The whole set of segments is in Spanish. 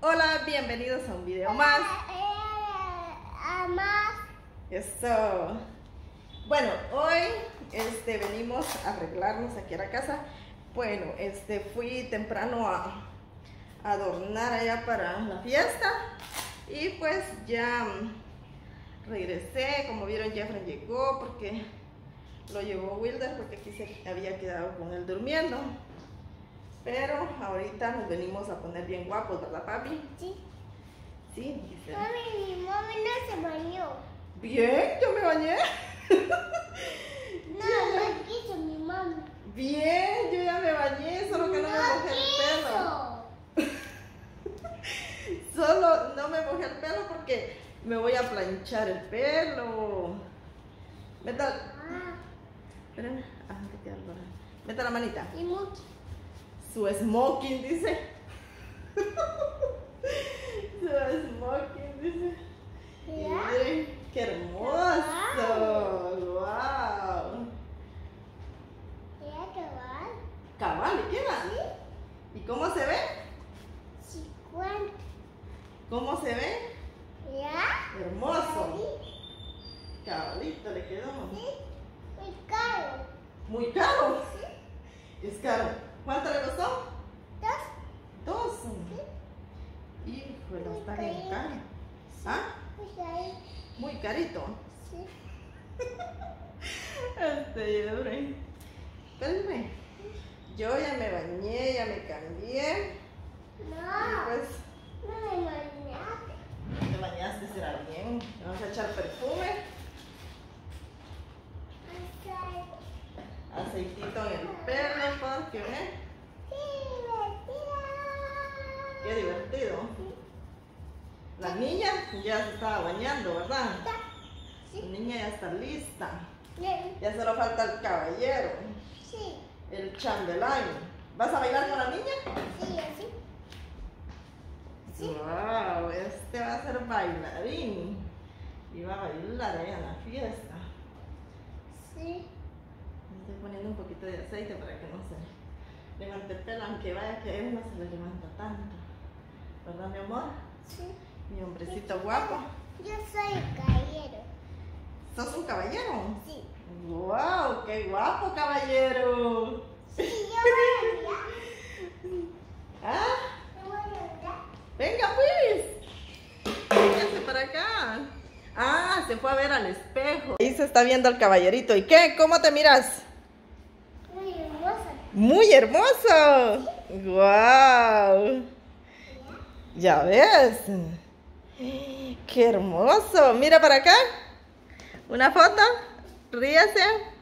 Hola, bienvenidos a un video más. Eso. Bueno, hoy venimos a arreglarnos aquí a la casa. Bueno, fui temprano a adornar allá para la fiesta. Y pues ya regresé. Como vieron, Jeffrey llegó porque lo llevó Wilder, porque aquí se había quedado con él durmiendo. Pero ahorita nos venimos a poner bien guapos, ¿verdad, papi? Sí. Sí, dice. Mami, mi mami no se bañó. Bien, yo me bañé. No quiso mi mami. Bien, yo ya me bañé, solo que no me mojé el pelo. Solo no me mojé el pelo porque me voy a planchar el pelo. Meta. Espérame. Te queda algo. Meta la manita. Y mucho. Su smoking, dice. Su smoking, dice. ¿Ya? Miren, qué hermoso. Wow. ¿Ya cabal? Cabal, ¿y qué más? Sí. ¿Y cómo se ve? 50. ¿Cómo se ve? ¿Ya? Hermoso. Cabalito le quedó. Sí. Muy caro. Muy caro. Sí. Es caro. ¿Cuánto le costó? 2. 2. Sí. Híjole, está bien caro. ¿Ah? Pues ahí. Muy carito. Sí. Jeffrey. Espérenme. Yo ya me bañé, ya me cambié. No. Y pues, No me bañaste. te bañaste, será bien. Vamos a echar perfume, aceitito en el pelo, porque ve. Qué divertido. La niña ya se estaba bañando, ¿verdad? La niña ya está lista. Ya solo falta el caballero, Sí. el chambelán. ¿Vas a bailar con la niña? Sí, así. Sí. Wow, va a ser bailarín. Y va a bailar allá en la fiesta. Sí. Estoy poniendo un poquito de aceite para que no se levante el pelo, aunque vaya que a él no se le levanta tanto. ¿Verdad, mi amor? Sí. Mi hombrecito guapo. Yo soy el caballero. ¿Sos un caballero? Sí. ¡Wow! ¡Qué guapo, caballero! Sí, yo voy a mirar. ¿Ah? Yo voy a mirar. ¡Venga, pues! Véngase para acá. Ah, se fue a ver al espejo. Ahí se está viendo al caballerito. ¿Y qué? ¿Cómo te miras? Muy hermosa. ¡Muy hermoso! ¡Wow! Ya ves. ¡Qué hermoso! Mira para acá. Una foto. Ríase.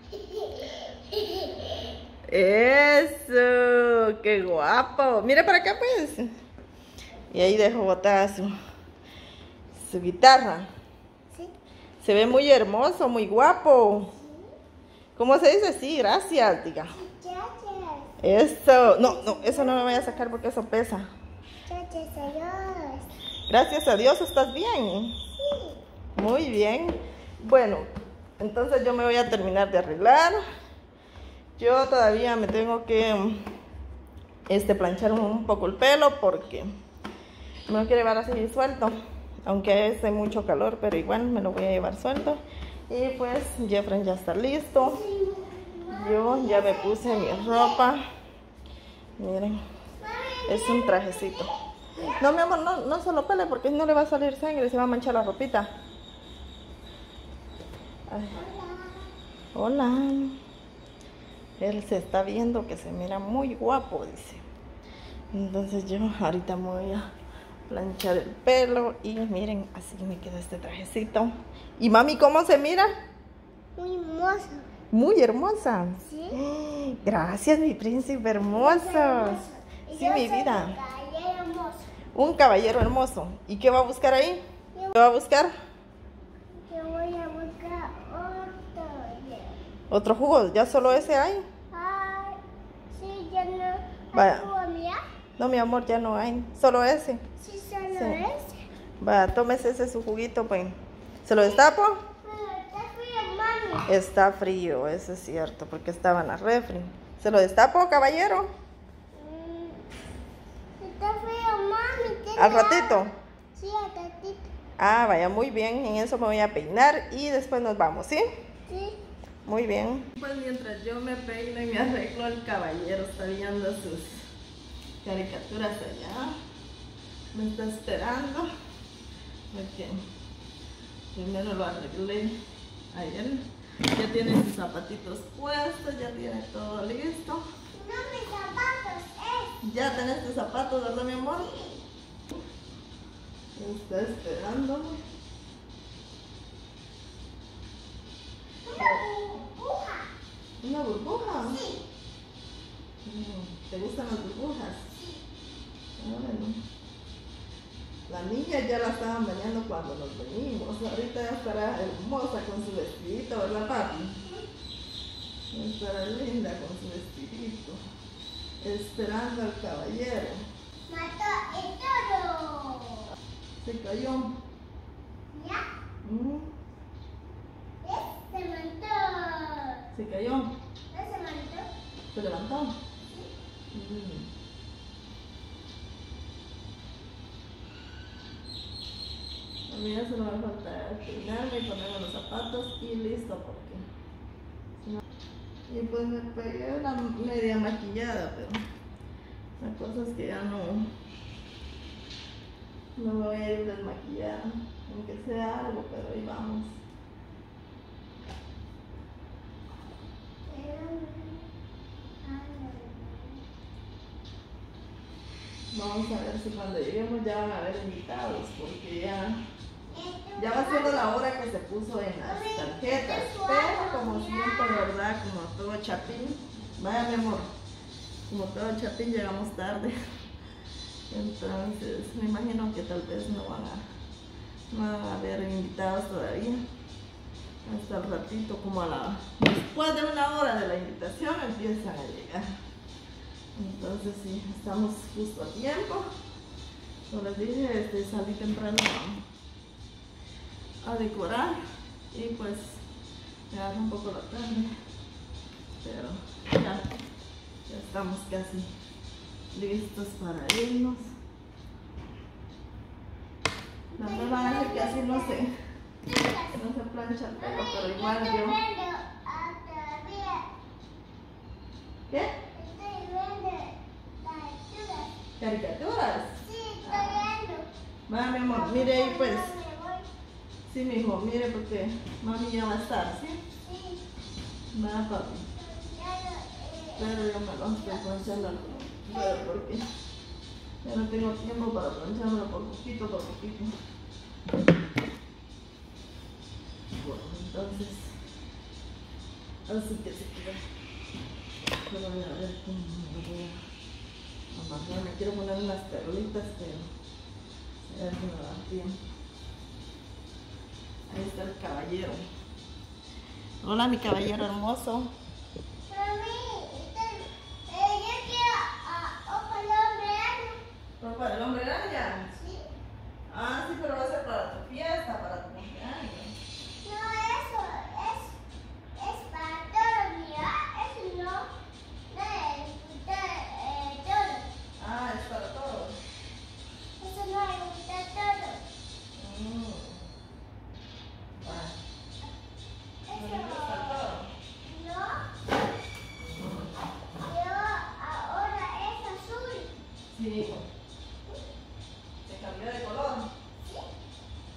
Eso. ¡Qué guapo! Mira para acá, pues. Y ahí dejó botada su guitarra. Sí. Se ve muy hermoso, muy guapo. ¿Cómo se dice? Sí, gracias, diga. Gracias. Eso. No, eso no me voy a sacar porque eso pesa. Gracias a Dios. Gracias a Dios, ¿estás bien? Sí. Muy bien. Bueno, entonces yo me voy a terminar de arreglar. Yo todavía me tengo que planchar un poco el pelo porque me lo quiero llevar así suelto. Aunque hace mucho calor, pero igual me lo voy a llevar suelto. Y pues Jeffrey ya está listo. Yo ya me puse mi ropa. Miren, es un trajecito. No, mi amor, no se lo pele porque no le va a salir sangre, se va a manchar la ropita. Ay. Hola. Él se está viendo que se mira muy guapo, dice. Entonces yo ahorita me voy a planchar el pelo y miren, así me queda este trajecito. ¿Y mami cómo se mira? Muy hermosa. Muy hermosa. Sí. Gracias, mi príncipe hermoso. Sí, mi vida. Caballero hermoso. Un caballero hermoso. ¿Y qué va a buscar ahí? ¿Qué va a buscar? Yo voy a buscar otro caballero. ¿Otro jugo? ¿Ya solo ese hay? Ay, sí, ya no. Vaya. ¿Puedo mirar? No, mi amor, ya no hay. Solo ese. Sí, solo Sí. ese. Va, tómese ese su juguito, pues. ¿Se lo destapo? Pero está frío, mami. Está frío, eso es cierto, porque estaba en la refri. ¿Se lo destapo, caballero? Está frío, mami. ¿Al ratito? Sí, al ratito. Ah, vaya, muy bien. En eso me voy a peinar y después nos vamos, ¿sí? Sí. Muy bien. Pues mientras yo me peino y me arreglo, el caballero está viendo sus caricaturas allá. Me está esperando. Porque primero lo arreglé a él. Ya tiene sus zapatitos puestos, ya tiene todo listo. No, mis zapatos, Ya tenés tus zapatos, ¿verdad, mi amor? Me está esperándome. Una burbuja. ¿Una burbuja? Sí. ¿Te gustan las burbujas? Sí. Ah, bueno. La niña ya la estaban bañando cuando nos venimos. Ahorita ya estará hermosa con su vestidito, ¿verdad, papi? Estará linda con su vestidito. Esperando al caballero. Mató el toro. Se cayó. ¿Ya? Se mató. Se cayó. ¿No se mató? Se levantó. A mí ya solo me falta peinarme y ponerme los zapatos y listo porque si no... Y pues me pegué una media maquillada, pero la cosa es que ya no me voy a ir desmaquillada, aunque sea algo, pero ahí vamos. Vamos a ver si cuando lleguemos ya van a haber invitados, porque ya va siendo la hora que se puso en las tarjetas, pero como siempre, ¿verdad? Como todo chapín, vaya mi amor, como todo chapín llegamos tarde, entonces me imagino que tal vez no van a haber invitados todavía, hasta el ratito, como después de una hora de la invitación empiezan a llegar. Entonces sí, estamos justo a tiempo. Como les dije, salí temprano a decorar y pues me agarra un poco la tarde, pero ya estamos casi listos para irnos. También van a decir que así no se plancha el pelo, pero igual yo... ¿Qué? ¿Caricaturas? Sí, estoy viendo. Va, mi amor, mire ahí pues. Sí, mi hijo, mire porque mami ya va a estar, ¿sí? Sí. Va, papi. Pero yo me lo estoy planchando, pero porque ya no tengo tiempo para plancharlo por poquito, por poquito. Bueno, entonces, así que se queda. Pero voy a ver cómo me voy a amarrar. Me quiero poner unas perlitas, pero a ver si me da tiempo. Ahí está el caballero. Hola, mi caballero hermoso. Mami, yo quiero ojo el hombre araña. ¿Pero para el hombre araña? Sí. Ah, sí, pero va a ser para tu fiesta, para tu cumpleaños. No, eso es para todos, mira. Eso no es para todos. Ah, es para todos. Eso no es para todos. Vale. Eso ¿No le gusta todo? no. Yo ahora es azul. Sí. Se cambió de color. ¿Sí?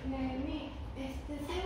Neni, sí